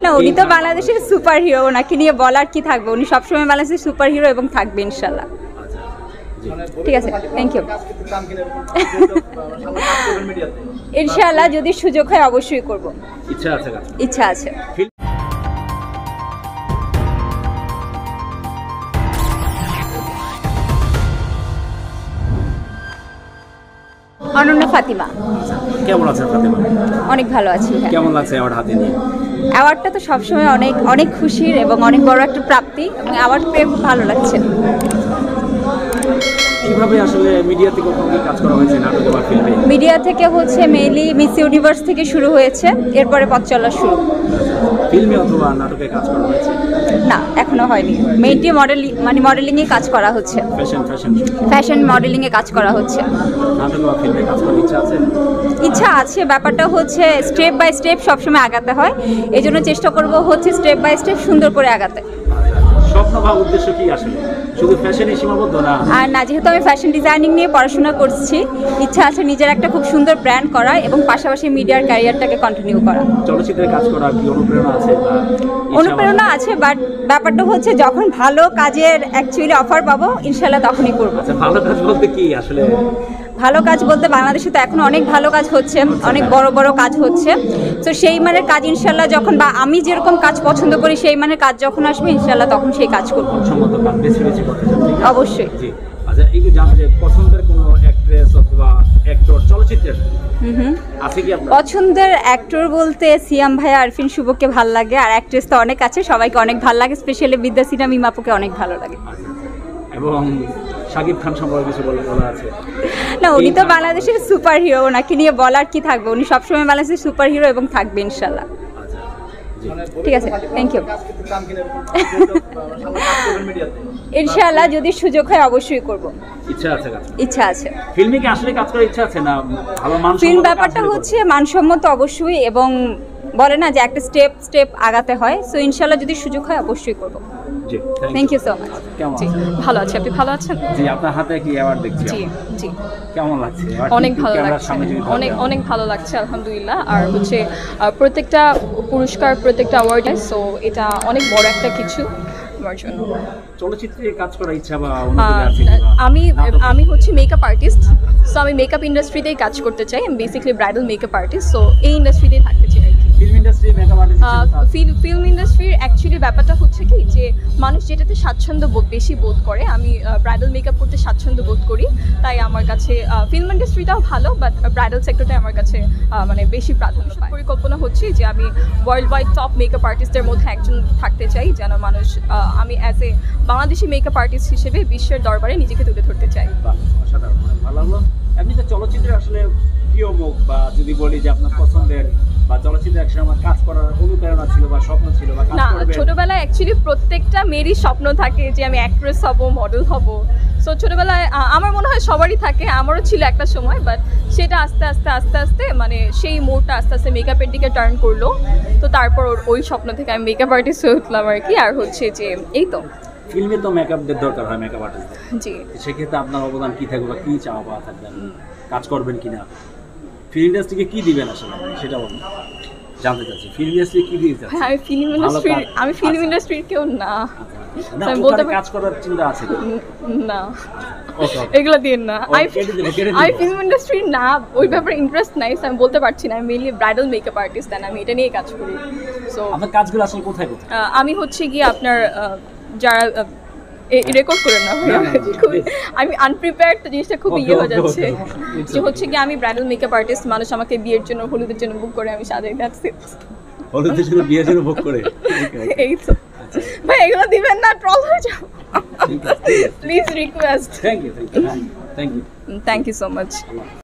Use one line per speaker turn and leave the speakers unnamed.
না, উনি তো বাংলাদেশের সুপার হিরো, ওনাকে নিয়ে বলার কি থাকবে, উনি সবসময় বাংলাদেশের সুপার হিরো এবং থাকবে ইনশাল্লাহ। ঠিক আছে, থ্যাংক ইউ। ইনশাল্লাহ যদি সুযোগ হয় অবশ্যই করব। ইচ্ছা আছে। অনন্য ফাতিমা।
কেমন আছেন ফাতিমা?
অনেক ভালো আছি।
কেমন লাগছে অ্যাওয়ার্ড হাতে নিয়ে?
অ্যাওয়ার্ডটা তো সবসময় অনেক অনেক খুশির এবং অনেক বড় একটা প্রাপ্তি, এবং অ্যাওয়ার্ড পেয়ে খুব ভালো লাগছে।
কিভাবে আসলে মিডিয়া থেকে কখন কাজ করা হয়েছে নাটকে বা ফিল্মে?
মিডিয়া থেকে হচ্ছে মেইনলি মিস ইউনিভার্স থেকে শুরু হয়েছে, এরপরে পথ চলা শুরু।
ফিল্মে অথবা নাটকে কাজ করা হয়েছে?
না, এখনো হয়নি। মেইনলি মডেলিং এ কাজ করা হচ্ছে। ফ্যাশন মডেলিং এ কাজ করা হচ্ছে।
নাটকে বা ফিল্মে কাজ করার ইচ্ছা আছে?
ইচ্ছা আছে, ব্যাপারটা হচ্ছে স্টেপ বাই স্টেপ সবসময় আগাতে হয়, এই জন্য চেষ্টা করব হচ্ছে স্টেপ বাই স্টেপ সুন্দর করে আগাতে।
স্বপ্ন বা উদ্দেশ্য কি আসলে? শুধু ফ্যাশনে সীমাবদ্ধ না? আর
না, যেহেতু আমি ফ্যাশন ডিজাইনিং নিয়ে পড়াশোনা করছি, ইচ্ছা আছে নিজের একটা খুব সুন্দর ব্র্যান্ড করা এবং পাশাপাশি মিডিয়ার ক্যারিয়ারটাকে কন্টিনিউ করা।
চলচ্চিত্রে কাজ করা কি অনুপ্রেরণা আছে?
অনুপ্রেরণা আছে, বাট ব্যাপারটা হচ্ছে যখন ভালো কাজের অ্যাকচুয়ালি অফার পাবো ইনশাল্লাহ তখনই করবো।
আচ্ছা, ভালো কাজ বলতে কি আসলে?
ভালো কাজ বলতে বাংলাদেশে তো এখন অনেক ভালো কাজ হচ্ছে, অনেক বড় বড় কাজ হচ্ছে। তো সেই মানের কাজ ইনশাল্লাহ যখন, বা আমি যেরকম কাজ পছন্দ করি সেই মানের কাজ যখন আসবে ইনশাল্লাহ তখন সেই কাজ করবো। অবশ্যই।
আচ্ছা, এই যে জানেন যে পছন্দের কোনো অ্যাক্ট্রেস অথবা অ্যাক্টর চলচ্চিত্রের আছে কি আপনার? পছন্দের
অ্যাক্টর বলতে সিয়াম ভাই, আরফিন শুভকে ভালো লাগে, আর অ্যাক্ট্রেস তো অনেক আছে, সবাইকে অনেক ভালো লাগে, স্পেশালি বিদ্যা সিনহা মিমাপুকে অনেক ভালো লাগে।
এবং শাকিব খান সম্পর্কে কিছু বলা আছে?
না, উনি তো বাংলাদেশের সুপার হিরো, ওনাকে নিয়ে বলার কি থাকবে, উনি সবসময় বাংলাদেশের সুপার হিরো এবং থাকবে ইনশাল্লাহ। ঠিক আছে, থ্যাংক ইউ। ইনশাল্লাহ যদি সুযোগ হয় অবশ্যই করব। ইচ্ছা আছে।
ফিল্মে কি আসলে কাজ করার ইচ্ছা আছে না? ভালো মানসম্মত
ফিল্ম ব্যাপারটা হচ্ছে মানসম্মত অবশ্যই, এবং বলে না যে একটা স্টেপ আগাতে হয়, সো ইনশাল্লাহ যদি সুযোগ হয় অবশ্যই করব। Thank you so much. ভালো আছি, আপনি ভালো আছেন?
জি, আপনার হাতে কি অ্যাওয়ার্ড দেখছি?
জি।
কেমন লাগছে?
অনেক ভালো লাগছে, অনেক ভালো লাগছে আলহামদুলিল্লাহ। আর হচ্ছে প্রত্যেকটা পুরস্কার, প্রত্যেকটা অ্যাওয়ার্ড, সো এটা অনেক বড় একটা কিছু আমার জন্য।
চলচ্চিত্রে কাজ করার ইচ্ছা বা
আমি হচ্ছে মেকআপ আর্টিস্ট, সো আমি মেকআপ ইন্ডাস্ট্রিতেই কাজ করতে চাই। আমি basically bridal makeup artist, so এই ইন্ডাস্ট্রিতেই থাকতে চাই। ফিল্ম ইন্ডাস্ট্রির অ্যাকচুয়ালি ব্যাপারটা হচ্ছে কি যে মানুষ যেটাতে স্বাচ্ছন্দ্য বেশি বোধ করে, আমি ব্রাইডাল মেকআপ করতে স্বাচ্ছন্দ্য বোধ করি, তাই আমার কাছে ফিল্ম ইন্ডাস্ট্রিটাও ভালো, বাট ব্রাইডাল সেক্টরটাই আমার কাছে মানে বেশি প্রাধান্য পায়। পরিকল্পনা হচ্ছে যে আমি ওয়ার্ল্ড ওয়াইড টপ মেকআপ আর্টিস্টের মধ্যে একজন থাকতে চাই, যেন মানুষ আমি as a Bangladeshi makeup artist হিসেবে বিশ্বের দরবারে নিজেকে তুলে ধরতে চাই।
ভালো লাগলো। এমনিতে চলচ্চিত্রে আসলে প্রিয় মুখ, বা যদি বলি যে আপনার পছন্দের বা চলচ্চিত্রে একসময় কাজ করার অনুপ্রেরণা ছিল বা স্বপ্ন ছিল বা কাজ করবেন?
ছোটবেলায় অ্যাকচুয়ালি প্রত্যেকটা মেয়েরই স্বপ্ন থাকে যে আমি অ্যাক্ট্রেস হব, মডেল হব। সো ছোটবেলায় আমার মনে হয় সবারই থাকে, আমারও ছিল একটা সময়, বাট সেটা আস্তে আস্তে মানে সেই মোড়টা আস্তে আস্তে মেকআপের দিকে টার্ন করলো। তো তারপর ওই স্বপ্ন থেকে আমি মেকআপ আর্টিস্ট হয়ে উঠলাম আর কি। আর হচ্ছে যে এই তো
ফিল্মে তো মেকআপদের দরকার হয়, মেকআপ আর্টিস্ট।
জি,
সেক্ষেত্রে আপনার অবদান কি থাকবে বা কি চাওয়া পাওয়া থাকবে? কাজ করবেন কিনা, ফিল্ম ইন্ডাস্ট্রিকে কি দিবেন আসলে সেটা বলুন, জানতে চাচ্ছি। ফিল্ম ইন্ডাস্ট্রি কি দিতে চাচ্ছেন?
আমি ফিল্ম ইন্ডাস্ট্রির কেউ না,
আমি বলতে কাজ করার চিন্তা আছে
না, এগুলো দিয়ে না। আমি ফিল্ম ইন্ডাস্ট্রি না, ওই ব্যাপারে ইন্টারেস্ট নাই, আমি বলতে পারছি না। আমি মেইনলি ব্রাইডাল মেকআপ আর্টিস্ট, আমি এটা নিয়ে কাজ করি। সো
আপনার কাজগুলো আসলে কোথায়?
আমি হচ্ছে গিয়ে আপনার যারা রেকর্ড করে না, আমি আনপ্রিপেয়ার্ড, তো জিনিসটা খুব ইয়ে হয়ে যাচ্ছে। যে হচ্ছে কি আমি ব্রাইডাল মেকআপ আর্টিস্ট, মানুষ আমাকে বিয়ের জন্য, হলুদের জন্য বুক করে, আমি সাজাই। That's it.
হলুদের জন্য, বিয়ের জন্য বুক করে?
এই তো ভাই, এগুলো দিবেন না, ট্রল হয়ে যাও। Please request.
Thank you so much.